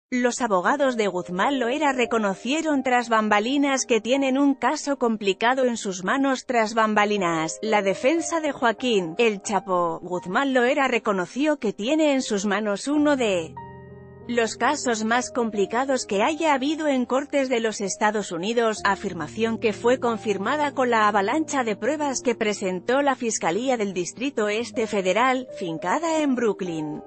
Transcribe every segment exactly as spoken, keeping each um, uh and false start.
Los abogados de Guzmán Loera reconocieron tras bambalinas que tienen un caso complicado en sus manos tras bambalinas. La defensa de Joaquín El Chapo Guzmán Loera reconoció que tiene en sus manos uno de los casos más complicados que haya habido en cortes de los Estados Unidos, afirmación que fue confirmada con la avalancha de pruebas que presentó la Fiscalía del Distrito Este Federal, fincada en Brooklyn.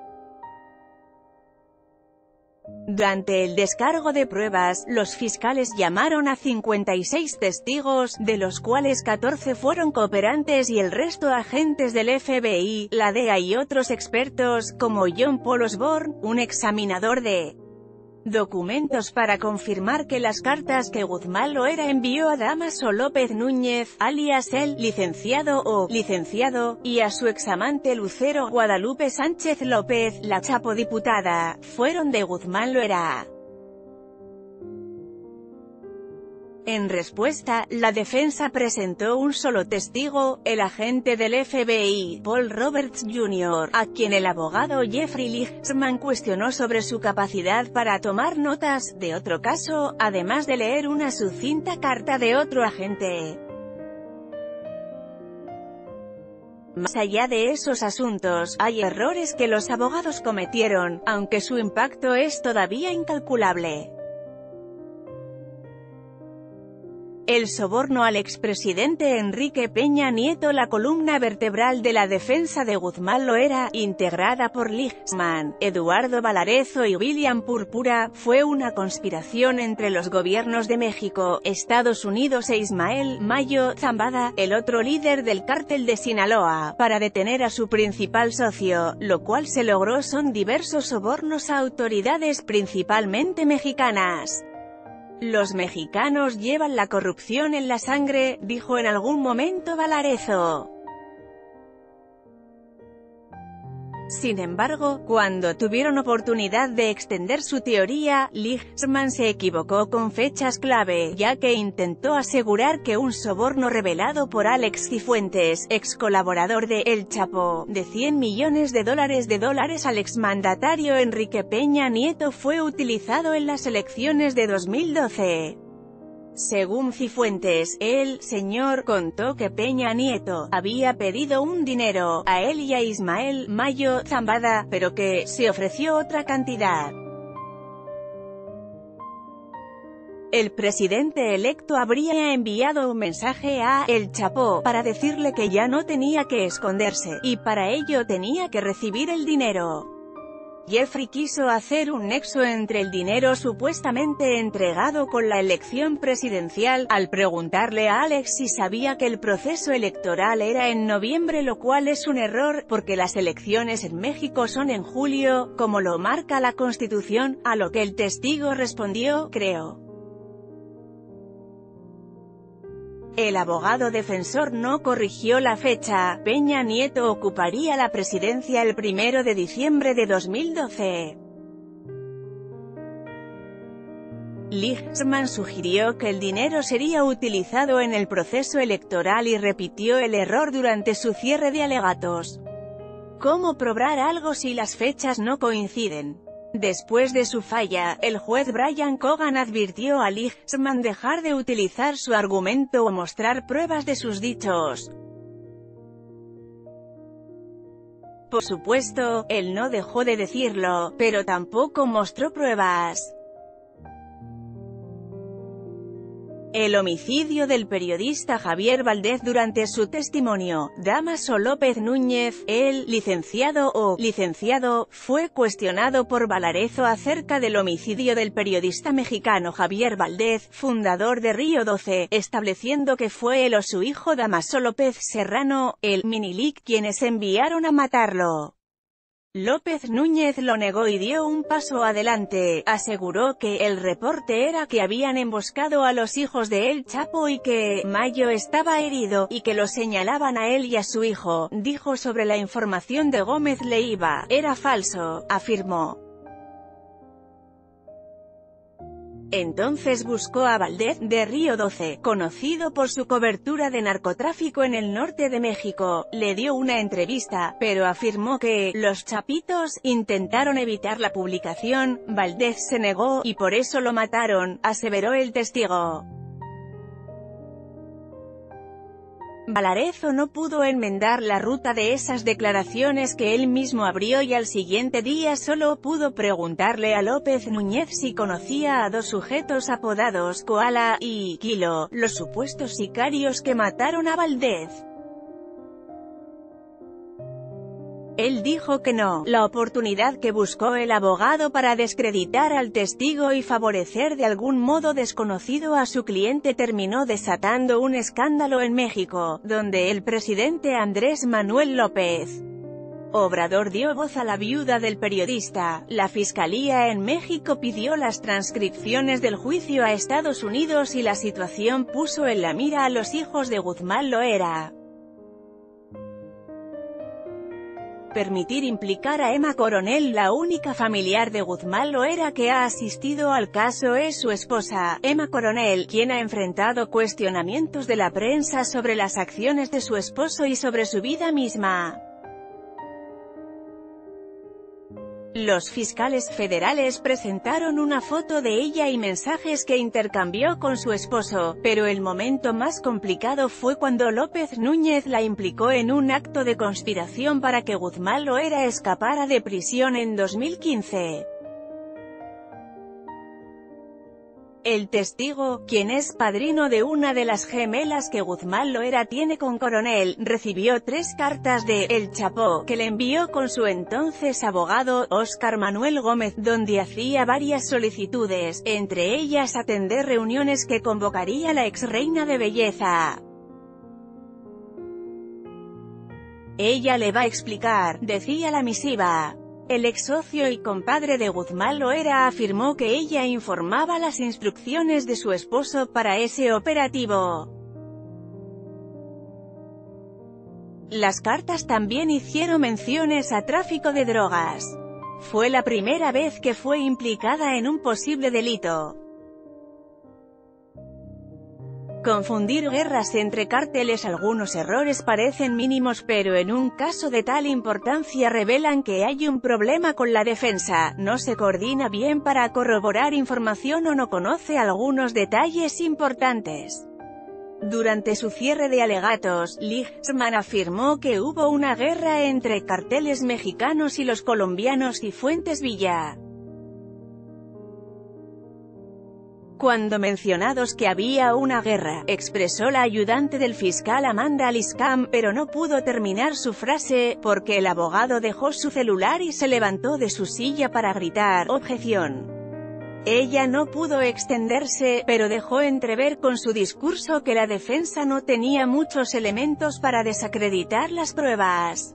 Durante el descargo de pruebas, los fiscales llamaron a cincuenta y seis testigos, de los cuales catorce fueron cooperantes y el resto agentes del F B I, la D E A y otros expertos, como John Paul Osborne, un examinador de documentos para confirmar que las cartas que Guzmán Loera envió a Dámaso López Núñez, alias el licenciado o licenciado, y a su examante Lucero Guadalupe Sánchez López, la Chapo diputada, fueron de Guzmán Loera. En respuesta, la defensa presentó un solo testigo, el agente del F B I, Paul Roberts junior, a quien el abogado Jeffrey Lichtman cuestionó sobre su capacidad para tomar notas de otro caso, además de leer una sucinta carta de otro agente. Más allá de esos asuntos, hay errores que los abogados cometieron, aunque su impacto es todavía incalculable. El soborno al expresidente Enrique Peña Nieto. La columna vertebral de la defensa de Guzmán Loera, integrada por Lichtman, Eduardo Valarezo y William Púrpura, fue una conspiración entre los gobiernos de México, Estados Unidos e Ismael Mayo Zambada, el otro líder del cártel de Sinaloa, para detener a su principal socio. Lo cual se logró son diversos sobornos a autoridades principalmente mexicanas. Los mexicanos llevan la corrupción en la sangre, dijo en algún momento Valarezo. Sin embargo, cuando tuvieron oportunidad de extender su teoría, Lichtman se equivocó con fechas clave, ya que intentó asegurar que un soborno revelado por Alex Cifuentes, ex colaborador de El Chapo, de cien millones de dólares de dólares al exmandatario Enrique Peña Nieto fue utilizado en las elecciones de dos mil doce. Según Cifuentes, el señor contó que Peña Nieto había pedido un dinero a él y a Ismael Mayo Zambada, pero que se ofreció otra cantidad. El presidente electo habría enviado un mensaje a El Chapo para decirle que ya no tenía que esconderse, y para ello tenía que recibir el dinero. Jeffrey quiso hacer un nexo entre el dinero supuestamente entregado con la elección presidencial, al preguntarle a Alex si sabía que el proceso electoral era en noviembre, lo cual es un error, porque las elecciones en México son en julio, como lo marca la Constitución, a lo que el testigo respondió, creo. El abogado defensor no corrigió la fecha. Peña Nieto ocuparía la presidencia el primero de diciembre de dos mil doce. Lichtman sugirió que el dinero sería utilizado en el proceso electoral y repitió el error durante su cierre de alegatos. ¿Cómo probar algo si las fechas no coinciden? Después de su falla, el juez Brian Cogan advirtió a Lichtman dejar de utilizar su argumento o mostrar pruebas de sus dichos. Por supuesto, él no dejó de decirlo, pero tampoco mostró pruebas. El homicidio del periodista Javier Valdez. Durante su testimonio, Dámaso López Núñez, el licenciado o licenciado, fue cuestionado por Valarezo acerca del homicidio del periodista mexicano Javier Valdez, fundador de Río doce, estableciendo que fue él o su hijo Dámaso López Serrano, el Minilic, quienes enviaron a matarlo. López Núñez lo negó y dio un paso adelante, aseguró que el reporte era que habían emboscado a los hijos de El Chapo y que Mayo estaba herido, y que lo señalaban a él y a su hijo. Dijo sobre la información de Gómez Leiva, era falso, afirmó. Entonces buscó a Valdez, de Río doce, conocido por su cobertura de narcotráfico en el norte de México, le dio una entrevista, pero afirmó que «los chapitos» intentaron evitar la publicación. Valdez se negó, y por eso lo mataron, aseveró el testigo. Valarezo no pudo enmendar la ruta de esas declaraciones que él mismo abrió y al siguiente día solo pudo preguntarle a López Núñez si conocía a dos sujetos apodados Koala y Kilo, los supuestos sicarios que mataron a Valdez. Él dijo que no. La oportunidad que buscó el abogado para descreditar al testigo y favorecer de algún modo desconocido a su cliente terminó desatando un escándalo en México, donde el presidente Andrés Manuel López Obrador dio voz a la viuda del periodista. La Fiscalía en México pidió las transcripciones del juicio a Estados Unidos y la situación puso en la mira a los hijos de Guzmán Loera. Permitir implicar a Emma Coronel. La única familiar de Guzmán Loera que ha asistido al caso es su esposa, Emma Coronel, quien ha enfrentado cuestionamientos de la prensa sobre las acciones de su esposo y sobre su vida misma. Los fiscales federales presentaron una foto de ella y mensajes que intercambió con su esposo, pero el momento más complicado fue cuando López Núñez la implicó en un acto de conspiración para que Guzmán Loera escapara de prisión en dos mil quince. El testigo, quien es padrino de una de las gemelas que Guzmán Loera tiene con Coronel, recibió tres cartas de El Chapo, que le envió con su entonces abogado, Óscar Manuel Gómez, donde hacía varias solicitudes, entre ellas atender reuniones que convocaría la exreina de belleza. Ella le va a explicar, decía la misiva. El ex socio y compadre de Guzmán Loera afirmó que ella informaba las instrucciones de su esposo para ese operativo. Las cartas también hicieron menciones a tráfico de drogas. Fue la primera vez que fue implicada en un posible delito. Confundir guerras entre cárteles. Algunos errores parecen mínimos pero en un caso de tal importancia revelan que hay un problema con la defensa, no se coordina bien para corroborar información o no conoce algunos detalles importantes. Durante su cierre de alegatos, Lichtman afirmó que hubo una guerra entre carteles mexicanos y los colombianos y Fuentes Villa. Cuando mencionados que había una guerra, expresó la ayudante del fiscal Amanda Liscam, pero no pudo terminar su frase, porque el abogado dejó su celular y se levantó de su silla para gritar, «objeción». Ella no pudo extenderse, pero dejó entrever con su discurso que la defensa no tenía muchos elementos para desacreditar las pruebas.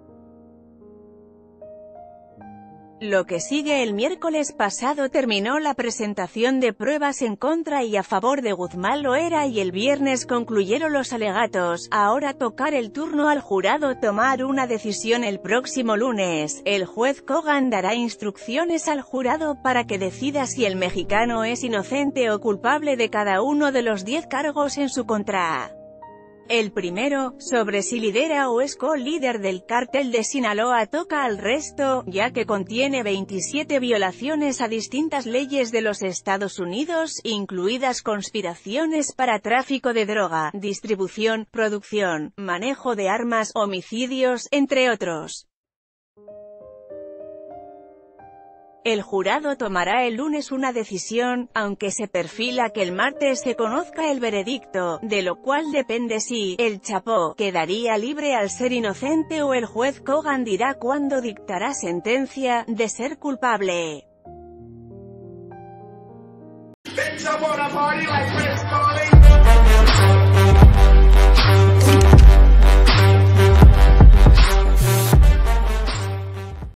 Lo que sigue. El miércoles pasado terminó la presentación de pruebas en contra y a favor de Guzmán Loera y el viernes concluyeron los alegatos. Ahora tocar el turno al jurado tomar una decisión el próximo lunes. El juez Kogan dará instrucciones al jurado para que decida si el mexicano es inocente o culpable de cada uno de los diez cargos en su contra. El primero, sobre si lidera o es co-líder del cártel de Sinaloa, toca al resto, ya que contiene veintisiete violaciones a distintas leyes de los Estados Unidos, incluidas conspiraciones para tráfico de droga, distribución, producción, manejo de armas, homicidios, entre otros. El jurado tomará el lunes una decisión, aunque se perfila que el martes se conozca el veredicto, de lo cual depende si El Chapo quedaría libre al ser inocente o el juez Kogan dirá cuándo dictará sentencia, de ser culpable.